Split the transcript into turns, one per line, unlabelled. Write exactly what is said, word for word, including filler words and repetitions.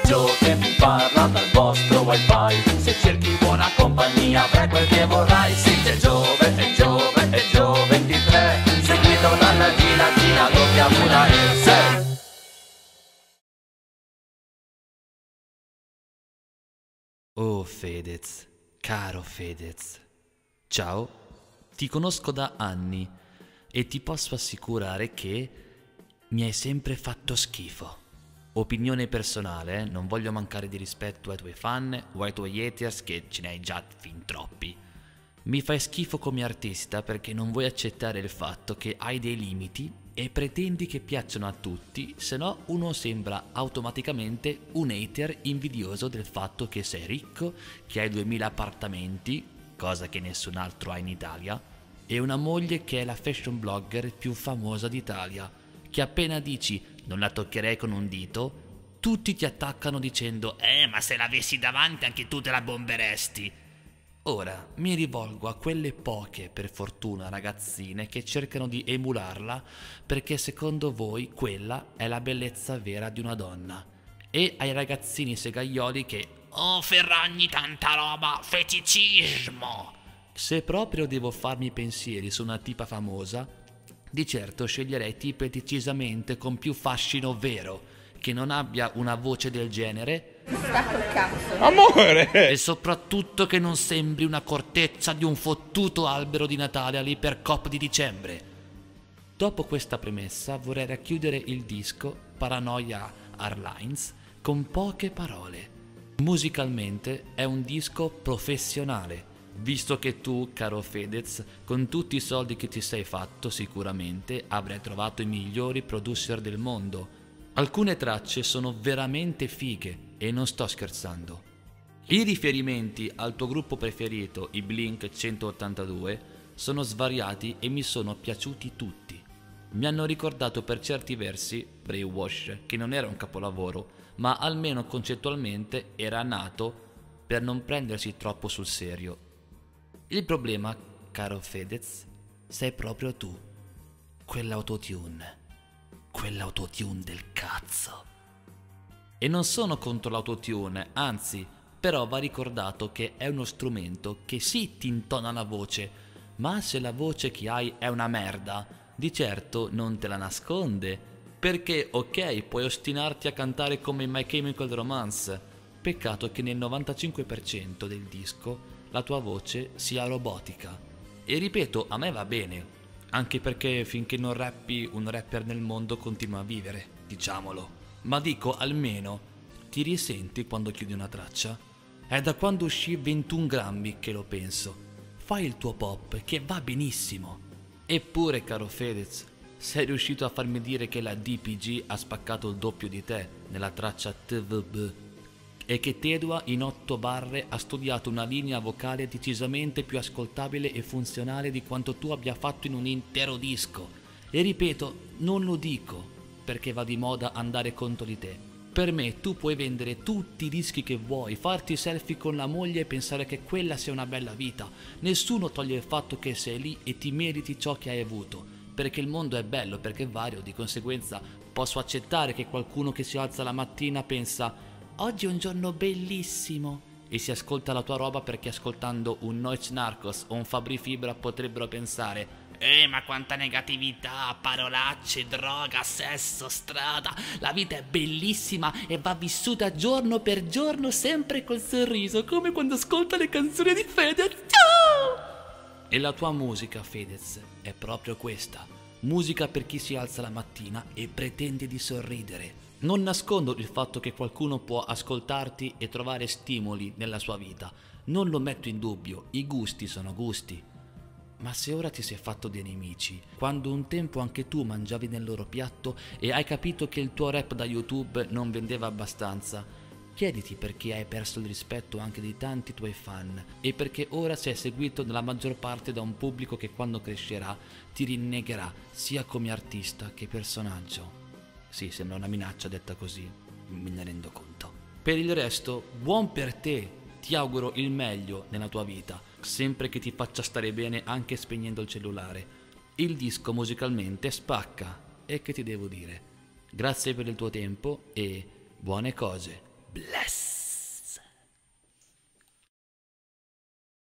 Joe che vi parla dal vostro wifi. Se cerchi buona compagnia avrai quel che vorrai. Sì, c'è Giove, è Giove, è Giove ventitré, seguito dalla G latina doppia V la S.
Oh Fedez, caro Fedez, ciao, ti conosco da anni e ti posso assicurare che mi hai sempre fatto schifo. Opinione personale, eh? Non voglio mancare di rispetto ai tuoi fan o ai tuoi haters, che ce ne hai già fin troppi. Mi fai schifo come artista perché non vuoi accettare il fatto che hai dei limiti e pretendi che piacciono a tutti, se no uno sembra automaticamente un hater invidioso del fatto che sei ricco, che hai duemila appartamenti, cosa che nessun altro ha in Italia, e una moglie che è la fashion blogger più famosa d'Italia, che appena dici non la toccherei con un dito, tutti ti attaccano dicendo «Eh, ma se l'avessi davanti anche tu te la bomberesti!» Ora mi rivolgo a quelle poche, per fortuna, ragazzine che cercano di emularla perché secondo voi quella è la bellezza vera di una donna, e ai ragazzini segaioli che «Oh Ferragni, tanta roba, feticismo!» Se proprio devo farmi pensieri su una tipa famosa, di certo sceglierei tipe decisamente con più fascino vero, che non abbia una voce del genere
Stacco il cazzo.
Amore!
e soprattutto che non sembri una corteccia di un fottuto albero di Natale all'Ipercop di dicembre. Dopo questa premessa vorrei racchiudere il disco Paranoia Airlines con poche parole. Musicalmente è un disco professionale, visto che tu, caro Fedez, con tutti i soldi che ti sei fatto sicuramente avrai trovato i migliori producer del mondo. Alcune tracce sono veramente fighe e non sto scherzando. I riferimenti al tuo gruppo preferito, i Blink centottantadue, sono svariati e mi sono piaciuti tutti. Mi hanno ricordato per certi versi Brainwash, che non era un capolavoro, ma almeno concettualmente era nato per non prendersi troppo sul serio. Il problema, caro Fedez, sei proprio tu, quell'autotune. Quell'autotune del cazzo. E non sono contro l'autotune, anzi, però va ricordato che è uno strumento che sì ti intona la voce, ma se la voce che hai è una merda, di certo non te la nasconde, perché ok, puoi ostinarti a cantare come in My Chemical Romance, peccato che nel novantacinque per cento del disco la tua voce sia robotica. E ripeto, a me va bene, anche perché finché non rappi un rapper nel mondo continua a vivere, diciamolo. Ma dico, almeno, ti risenti quando chiudi una traccia? È da quando uscì ventuno grammi che lo penso. Fai il tuo pop, che va benissimo. Eppure, caro Fedez, sei riuscito a farmi dire che la D P G ha spaccato il doppio di te nella traccia T V B e che Tedua in otto barre ha studiato una linea vocale decisamente più ascoltabile e funzionale di quanto tu abbia fatto in un intero disco. E ripeto, non lo dico perché va di moda andare contro di te. Per me tu puoi vendere tutti i dischi che vuoi, farti selfie con la moglie e pensare che quella sia una bella vita. Nessuno toglie il fatto che sei lì e ti meriti ciò che hai avuto, perché il mondo è bello, perché è vario, di conseguenza posso accettare che qualcuno che si alza la mattina pensa «Oggi è un giorno bellissimo» e si ascolta la tua roba perché ascoltando un Noise Narcos o un Fabri Fibra potrebbero pensare «Eh, ma quanta negatività, parolacce, droga, sesso, strada, la vita è bellissima e va vissuta giorno per giorno sempre col sorriso, come quando ascolta le canzoni di Fedez». Ciao! E la tua musica, Fedez, è proprio questa. Musica per chi si alza la mattina e pretende di sorridere. Non nascondo il fatto che qualcuno può ascoltarti e trovare stimoli nella sua vita. Non lo metto in dubbio, i gusti sono gusti. Ma se ora ti sei fatto dei nemici, quando un tempo anche tu mangiavi nel loro piatto e hai capito che il tuo rap da YouTube non vendeva abbastanza, chiediti perché hai perso il rispetto anche di tanti tuoi fan e perché ora sei seguito nella maggior parte da un pubblico che quando crescerà ti rinnegherà sia come artista che personaggio. Sì, sembra una minaccia detta così, me ne rendo conto. Per il resto, buon per te, ti auguro il meglio nella tua vita, sempre che ti faccia stare bene anche spegnendo il cellulare. Il disco musicalmente spacca, e che ti devo dire? Grazie per il tuo tempo e buone cose. bless.